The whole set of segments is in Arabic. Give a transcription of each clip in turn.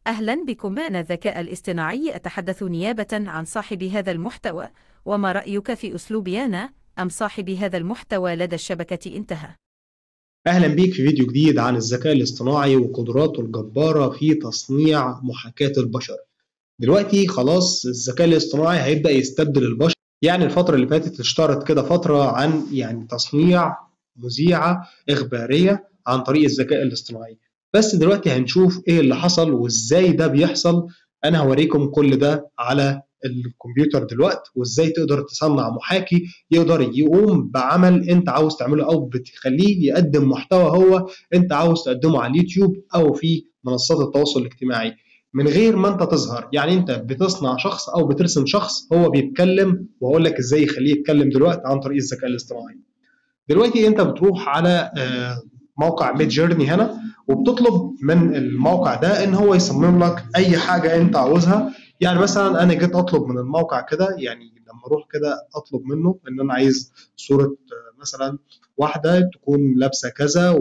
أهلا بكم. أنا الذكاء الاصطناعي أتحدث نيابة عن صاحب هذا المحتوى. وما رأيك في أسلوبي أنا أم صاحب هذا المحتوى لدى الشبكة انتهى؟ أهلا بيك في فيديو جديد عن الذكاء الاصطناعي وقدراته الجبارة في تصنيع محاكاة البشر. دلوقتي خلاص الذكاء الاصطناعي هيبدأ يستبدل البشر. يعني الفترة اللي فاتت اشتهرت كده فترة عن تصنيع مذيعة إخبارية عن طريق الذكاء الاصطناعي. بس دلوقتي هنشوف ايه اللي حصل وازاي ده بيحصل. انا هوريكم كل ده على الكمبيوتر دلوقتي، وازاي تقدر تصنع محاكي يقدر يقوم بعمل انت عاوز تعمله، او بتخليه يقدم محتوى هو انت عاوز تقدمه على اليوتيوب او في منصات التواصل الاجتماعي من غير ما انت تظهر. يعني انت بتصنع شخص او بترسم شخص هو بيتكلم، وهقول لك ازاي يخليه يتكلم دلوقتي عن طريق الذكاء الاصطناعي. دلوقتي انت بتروح على موقع ميد جيرني هنا، وبتطلب من الموقع ده ان هو يصمم لك اي حاجه انت عاوزها. يعني مثلا انا جيت اطلب من الموقع كده، يعني لما اروح كده اطلب منه ان انا عايز صوره مثلا واحده تكون لابسه كذا،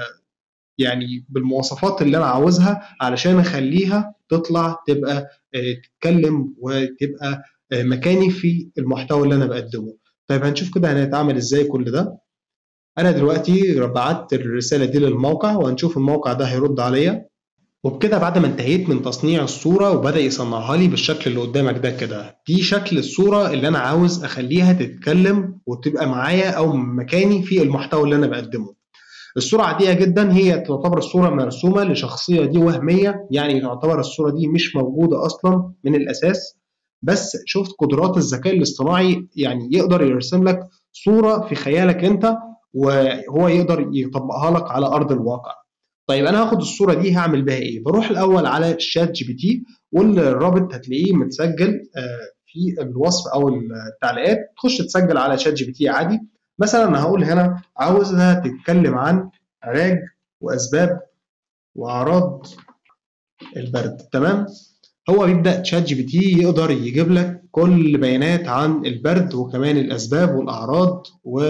ويعني بالمواصفات اللي انا عاوزها علشان اخليها تطلع تبقى تتكلم وتبقى مكاني في المحتوى اللي انا بقدمه. طيب هنشوف كده هنتعامل ازاي كل ده. انا دلوقتي بعت الرساله دي للموقع، وهنشوف الموقع ده هيرد عليا. وبكده بعد ما انتهيت من تصنيع الصوره وبدا يصنعها لي بالشكل اللي قدامك ده كده، دي شكل الصوره اللي انا عاوز اخليها تتكلم وتبقى معايا او مكاني في المحتوى اللي انا بقدمه. الصوره عاديه جدا، هي تعتبر الصوره مرسومه لشخصيه دي وهميه، يعني تعتبر الصوره دي مش موجوده اصلا من الاساس. بس شفت قدرات الذكاء الاصطناعي، يعني يقدر يرسم لك صوره في خيالك انت، وهو يقدر يطبقها لك على ارض الواقع. طيب انا هاخد الصوره دي هعمل بها ايه؟ بروح الاول على شات جي بي تي، والرابط هتلاقيه متسجل في الوصف او التعليقات. تخش تسجل على شات جي بي تي عادي. مثلا انا هقول هنا عاوزها تتكلم عن علاج واسباب واعراض البرد. تمام. هو بيبدا شات جي بي تي يقدر يجيب لك كل بيانات عن البرد، وكمان الاسباب والاعراض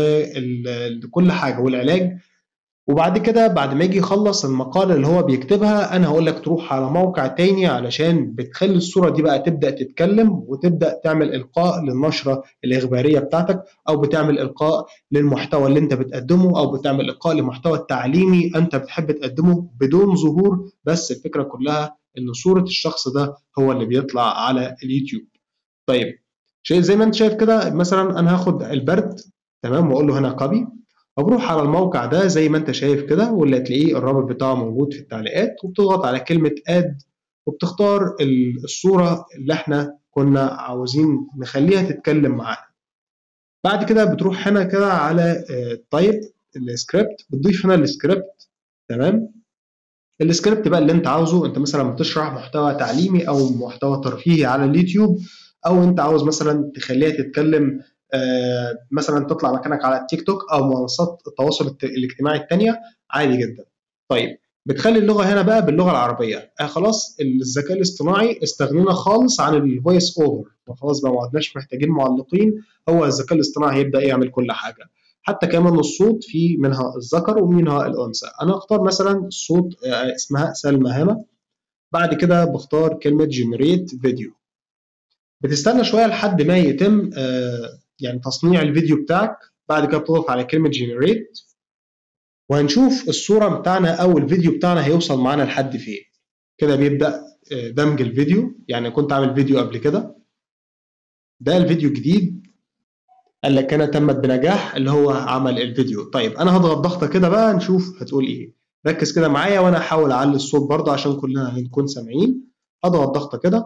وكل حاجه والعلاج. وبعد كده بعد ما يجي يخلص المقالة اللي هو بيكتبها، أنا هقول لك تروح على موقع تاني علشان بتخلي الصورة دي بقى تبدأ تتكلم، وتبدأ تعمل إلقاء للنشرة الإخبارية بتاعتك، أو بتعمل إلقاء للمحتوى اللي أنت بتقدمه، أو بتعمل إلقاء لمحتوى تعليمي أنت بتحب تقدمه بدون ظهور. بس الفكرة كلها إن صورة الشخص ده هو اللي بيطلع على اليوتيوب. طيب شيء زي ما أنت شايف كده، مثلا أنا هاخد البرد، تمام، وأقول له هنا كوبي، وبروح على الموقع ده زي ما انت شايف كده، واللي هتلاقيه الرابط بتاعه موجود في التعليقات، وبتضغط على كلمة اد، وبتختار الصورة اللي احنا كنا عاوزين نخليها تتكلم معانا. بعد كده بتروح هنا كده على تايب السكريبت، بتضيف هنا السكريبت. تمام. السكريبت بقى اللي انت عاوزه، انت مثلا بتشرح محتوى تعليمي او محتوى ترفيهي على اليوتيوب، او انت عاوز مثلا تخليها تتكلم مثلا تطلع مكانك على التيك توك او منصات التواصل الاجتماعي التانية، عادي جدا. طيب بتخلي اللغة هنا بقى باللغة العربية. خلاص الذكاء الاصطناعي استغنينا خالص عن الفويس اوفر، وخلاص بقى ما عدناش محتاجين معلقين، هو الذكاء الاصطناعي هيبدأ يعمل كل حاجة. حتى كمان الصوت في منها الذكر ومنها الأنثى. أنا أختار مثلا الصوت اسمها سلمى هنا. بعد كده بختار كلمة جنريت فيديو. بتستنى شوية لحد ما يتم يعني تصنيع الفيديو بتاعك. بعد كده بتضغط على كلمة جنريت، وهنشوف الصورة بتاعنا أو الفيديو بتاعنا هيوصل معانا لحد فين. كده بيبدأ دمج الفيديو. يعني كنت عامل فيديو قبل كده، ده الفيديو الجديد قال لك هنا تمت بنجاح اللي هو عمل الفيديو. طيب انا هضغط ضغطه كده بقى نشوف هتقول ايه. ركز كده معايا وانا هحاول اعلي الصوت برضه عشان كلنا هنكون سامعين. هضغط ضغطه كده.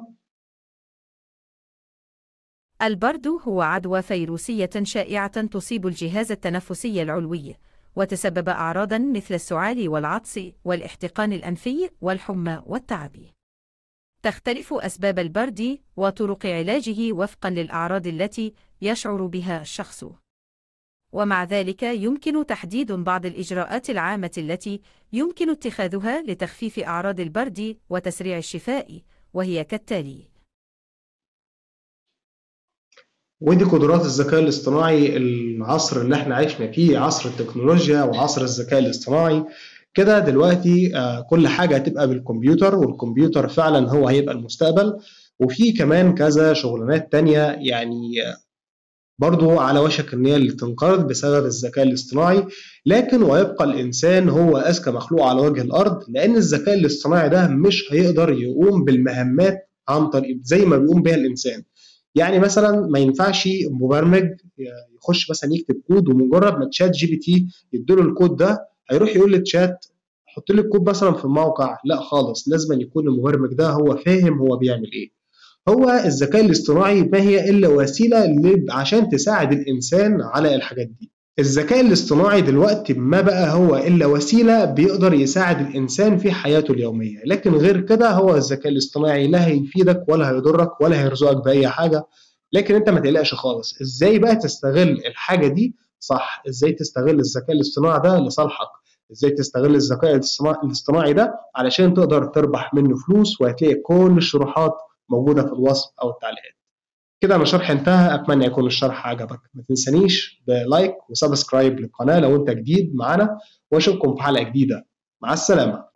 البرد هو عدوى فيروسية شائعة تصيب الجهاز التنفسي العلوي، وتسبب أعراضا مثل السعال والعطس والاحتقان الأنفي والحمى والتعب. تختلف أسباب البرد وطرق علاجه وفقا للأعراض التي يشعر بها الشخص، ومع ذلك يمكن تحديد بعض الإجراءات العامة التي يمكن اتخاذها لتخفيف أعراض البرد وتسريع الشفاء، وهي كالتالي. ودي قدرات الذكاء الاصطناعي. العصر اللي احنا عايشنا فيه عصر التكنولوجيا وعصر الذكاء الاصطناعي. كده دلوقتي كل حاجة هتبقى بالكمبيوتر، والكمبيوتر فعلا هو هيبقى المستقبل. وفي كمان كذا شغلانات تانية يعني برضو على وشك ان هي تنقرض بسبب الذكاء الاصطناعي، لكن ويبقى الانسان هو اذكى مخلوق على وجه الارض، لان الذكاء الاصطناعي ده مش هيقدر يقوم بالمهمات عن طريق زي ما بيقوم بها الانسان. يعني مثلا ما ينفعش مبرمج يخش مثلا يكتب كود، ومجرد ما تشات جي بي تي يديله الكود ده هيروح يقول للتشات حط لي الكود مثلا في الموقع. لا خالص، لازم يكون المبرمج ده هو فاهم هو بيعمل ايه. هو الذكاء الاصطناعي ما هي إلا وسيلة عشان تساعد الإنسان على الحاجات دي. الذكاء الاصطناعي دلوقتي ما بقى هو إلا وسيلة بيقدر يساعد الإنسان في حياته اليومية، لكن غير كده هو الذكاء الاصطناعي لا هيفيدك ولا هيضرك ولا هيرزقك بأي حاجة. لكن أنت ما تقلقش خالص، إزاي بقى تستغل الحاجة دي صح؟ إزاي تستغل الذكاء الاصطناعي ده لصالحك؟ إزاي تستغل الذكاء الاصطناعي ده علشان تقدر تربح منه فلوس؟ وهتلاقي كل الشروحات موجودة في الوصف أو التعليقات. كده أنا شرحي انتهى، أتمنى يكون الشرح عجبك. ما تنسانيش بلايك وسبسكرايب للقناة لو أنت جديد معانا، وأشوفكم في حلقة جديدة. مع السلامة.